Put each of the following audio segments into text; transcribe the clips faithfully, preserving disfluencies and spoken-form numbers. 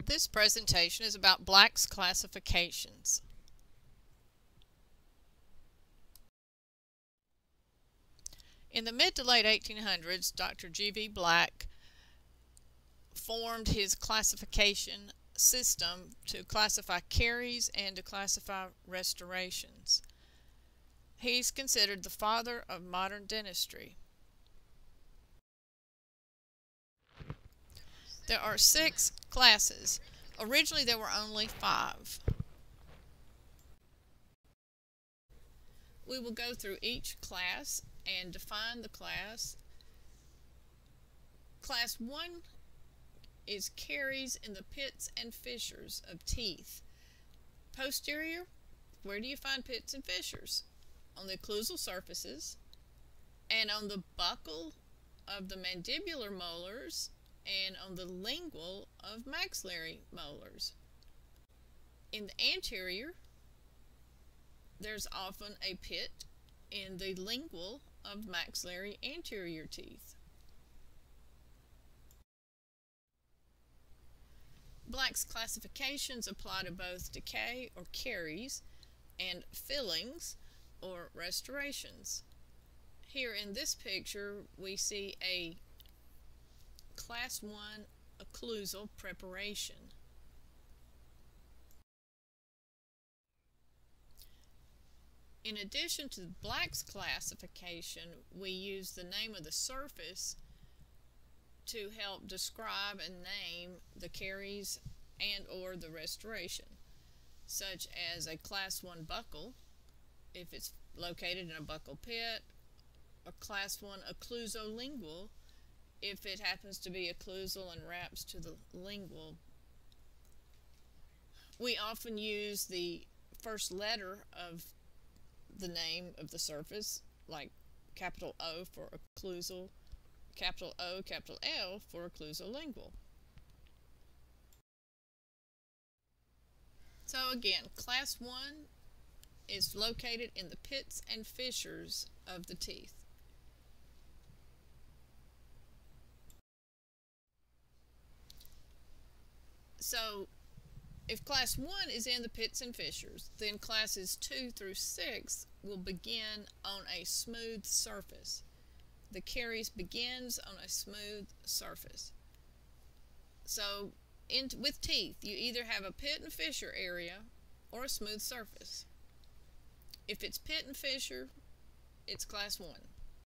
This presentation is about Black's classifications. In the mid to late eighteen hundreds, Doctor G V Black formed his classification system to classify caries and to classify restorations. He's considered the father of modern dentistry. There are six classes. Originally there were only five. We will go through each class and define the class. Class one is caries in the pits and fissures of teeth. Posterior, where do you find pits and fissures? On the occlusal surfaces and on the buccal of the mandibular molars and on the lingual of maxillary molars. In the anterior, there's often a pit in the lingual of maxillary anterior teeth. Black's classifications apply to both decay or caries and fillings or restorations. Here in this picture we see a class one occlusal preparation. In addition to Black's classification, we use the name of the surface to help describe and name the caries and or the restoration, such as a class one buccal if it's located in a buccal pit, or class one occlusolingual if it happens to be occlusal and wraps to the lingual. We often use the first letter of the name of the surface, like capital O for occlusal, capital O, capital L for occlusolingual. So again, class one is located in the pits and fissures of the teeth. So if class one is in the pits and fissures, then classes two through six will begin on a smooth surface. The caries begins on a smooth surface. So in, with teeth, you either have a pit and fissure area or a smooth surface. If it's pit and fissure, it's class one.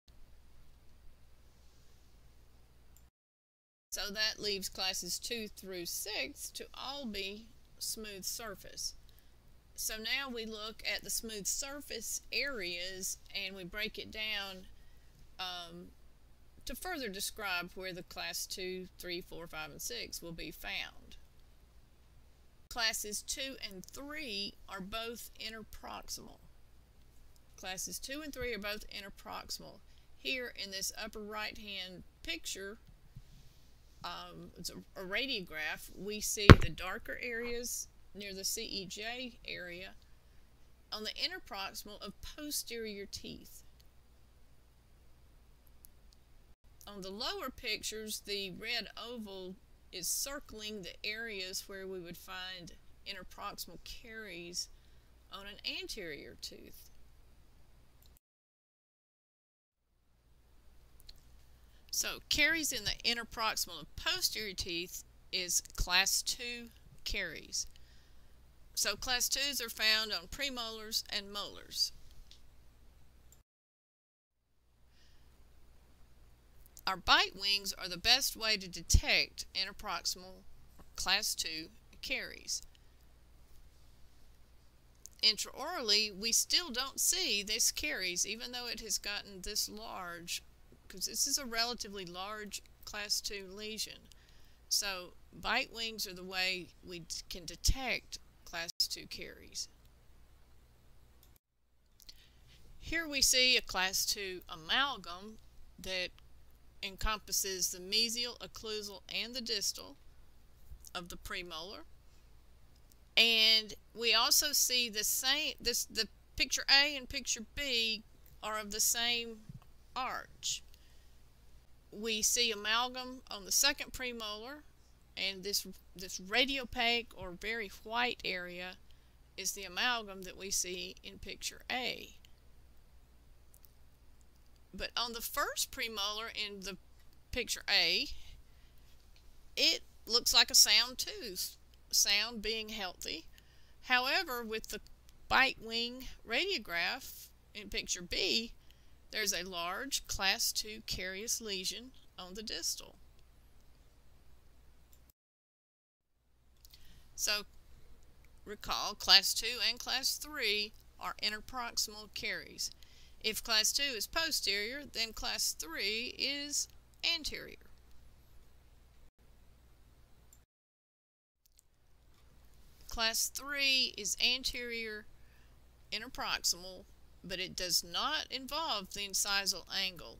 So that leaves classes two through six to all be smooth surface. So now we look at the smooth surface areas and we break it down um, to further describe where the class two, three, four, five, and six will be found. Classes two and three are both interproximal. Classes two and three are both interproximal. Here in this upper right hand picture, Um, it's a, a radiograph, we see the darker areas near the C E J area on the interproximal of posterior teeth. On the lower pictures, the red oval is circling the areas where we would find interproximal caries on an anterior tooth. So caries in the interproximal of posterior teeth is class two caries. So class twos are found on premolars and molars. Our bite wings are the best way to detect interproximal or class two caries. Intraorally, we still don't see this caries even though it has gotten this large, because this is a relatively large class two lesion. So bite wings are the way we can detect class two caries. Here we see a class two amalgam that encompasses the mesial, occlusal, and the distal of the premolar. And we also see the same, this the picture A and picture B are of the same arch. We see amalgam on the second premolar And this, this radiopaque or very white area is the amalgam that we see in picture A. But on the first premolar in the picture A, it looks like a sound tooth, sound being healthy. However, with the bite wing radiograph in picture B, there's a large class two carious lesion on the distal. So recall, class two and class three are interproximal caries. If class two is posterior, then class three is anterior. Class three is anterior interproximal, but it does not involve the incisal angle.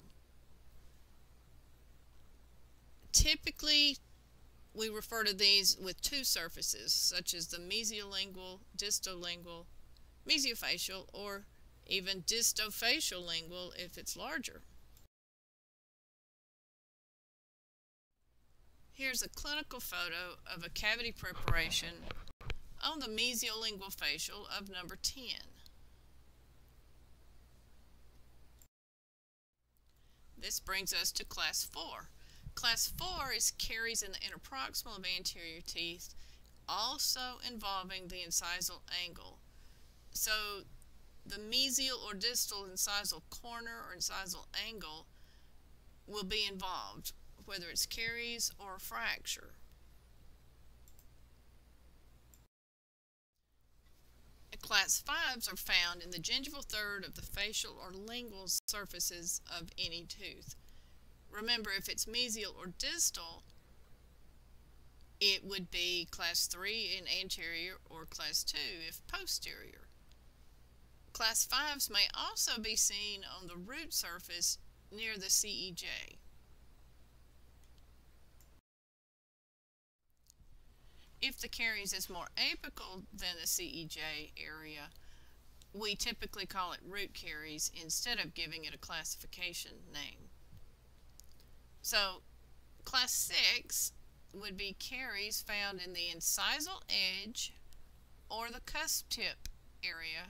Typically, we refer to these with two surfaces, such as the mesiolingual, distolingual, mesiofacial, or even distofacial lingual if it's larger. Here's a clinical photo of a cavity preparation on the mesiolingual facial of number ten. This brings us to class four. Class four is caries in the interproximal of anterior teeth, also involving the incisal angle. So the mesial or distal incisal corner or incisal angle will be involved, whether it's caries or fracture. Class fives are found in the gingival third of the facial or lingual surfaces of any tooth. Remember, if it's mesial or distal, it would be class three in anterior or class two if posterior. Class fives may also be seen on the root surface near the C E J. If the caries is more apical than the C E J area, we typically call it root caries instead of giving it a classification name. So, class six would be caries found in the incisal edge or the cusp tip area.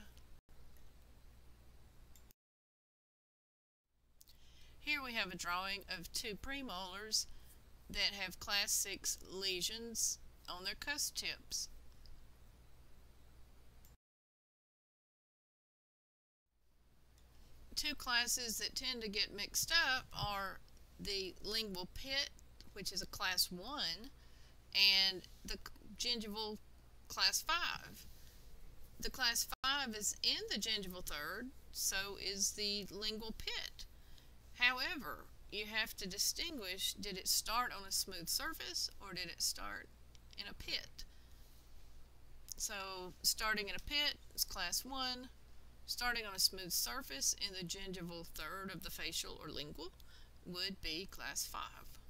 Here we have a drawing of two premolars that have class six lesions on their cusp tips. Two classes that tend to get mixed up are the lingual pit, which is a class one, and the gingival class five. The class five is in the gingival third, so is the lingual pit. However, you have to distinguish, did it start on a smooth surface or did it start in a pit? So starting in a pit is class one. Starting on a smooth surface in the gingival third of the facial or lingual would be class five.